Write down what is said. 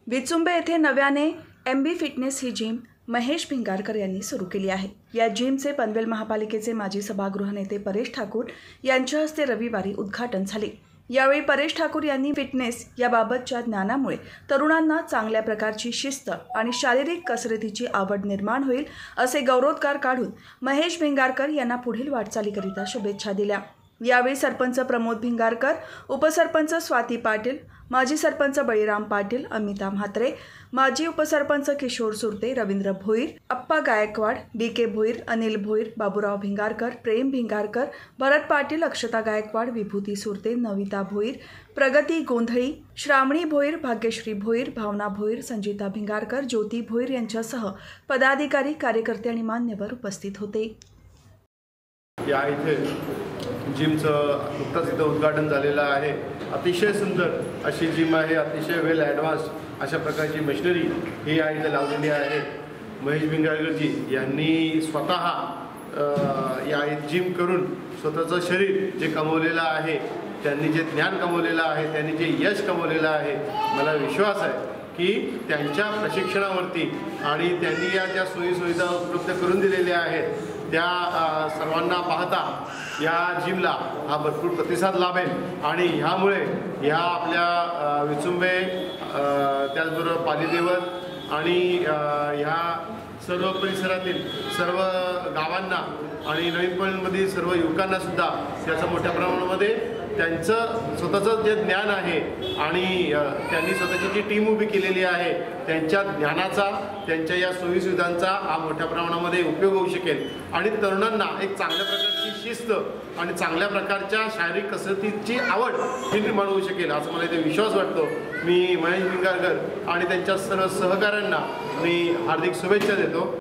विचुंबे येथे नव्याने MB fitness ही जिम महेश भिंगारकर यांनी सुरू केली आहे। या जिमचे पनवेल महापालिकेचे माजी सभागृह नेते परेश ठाकूर यांच्या हस्ते रविवारी उद्घाटन झाले। यावेळी परेश ठाकूर यांनी फिटनेस याबाबतच्या ज्ञानामुळे तरुणांना चांगल्या प्रकारची शिस्त आणि शारीरिक कसरतीची आवड निर्माण होईल असे गौरवोद्गार काढून महेश भिंगारकर यांना पुढील वाटचालीकरिता शुभेच्छा दिल्या। यावेळी सरपंच प्रमोद भिंगारकर, उपसरपंच स्वाती पाटील, माजी सरपंच बळीराम पाटील, अमिता म्हात्रे, माजी उपसरपंच किशोर सुरते, रवींद्र भोईर, अप्पा गायकवाड, DK भोईर, अनिल भोईर, बाबूराव भिंगारकर, प्रेम भिंगारकर, भरत पाटील, अक्षता गायकवाड, विभूती सुरते, नविता भोईर, प्रगती गोंधळी, श्रावणी भोईर, भाग्यश्री भोईर, भावना भोईर, संजिता भिंगारकर, ज्योती भोईर यांच्यासह पदाधिकारी, कार्यकर्ते आणि मान्यवर उपस्थित होते। या इथे जिमचं नुकताच इथं उद्घाटन झालेलं आहे। अतिशय सुंदर अशी जिम आहे, अतिशय वेल ॲडव्हान्स अशा प्रकारची मशिनरी ही या इथे लावलेली आहे। महेश भिंगारकरजी यांनी स्वतः या जिम करून स्वतःचं शरीर जे कमवलेलं आहे, त्यांनी जे ज्ञान कमवलेलं आहे, त्यांनी जे यश कमवलेलं आहे, मला विश्वास आहे की त्यांच्या प्रशिक्षणावरती आणि त्यांनी या ज्या सोयीसुविधा उपलब्ध करून दिलेल्या आहेत त्या सर्वांना पाहता या जिमला हा भरपूर प्रतिसाद लाभेल आणि ह्यामुळे ह्या आपल्या विचुंबे त्याचबरोबर पालीदेवत आणि ह्या सर्व परिसरातील सर्व गावांना आणि नवीन पनवेलमधील सर्व युवकांनासुद्धा त्याचा मोठ्या प्रमाणामध्ये त्यांचं स्वतःचं जे ज्ञान आहे आणि त्यांनी स्वतःची जी टीम उभी केलेली आहे त्यांच्या ज्ञानाचा, त्यांच्या या सोयीसुविधांचा हा मोठ्या प्रमाणामध्ये उपयोग होऊ शकेल आणि तरुणांना एक चांगल्या प्रकारची शिस्त आणि चांगल्या प्रकारच्या शारीरिक कसरतीची आवड ही निर्माण होऊ शकेल असं मला इथे विश्वास वाटतो। मी महेश भिंगारकर आणि त्यांच्या सर्व सहकाऱ्यांना मी हार्दिक शुभेच्छा देतो।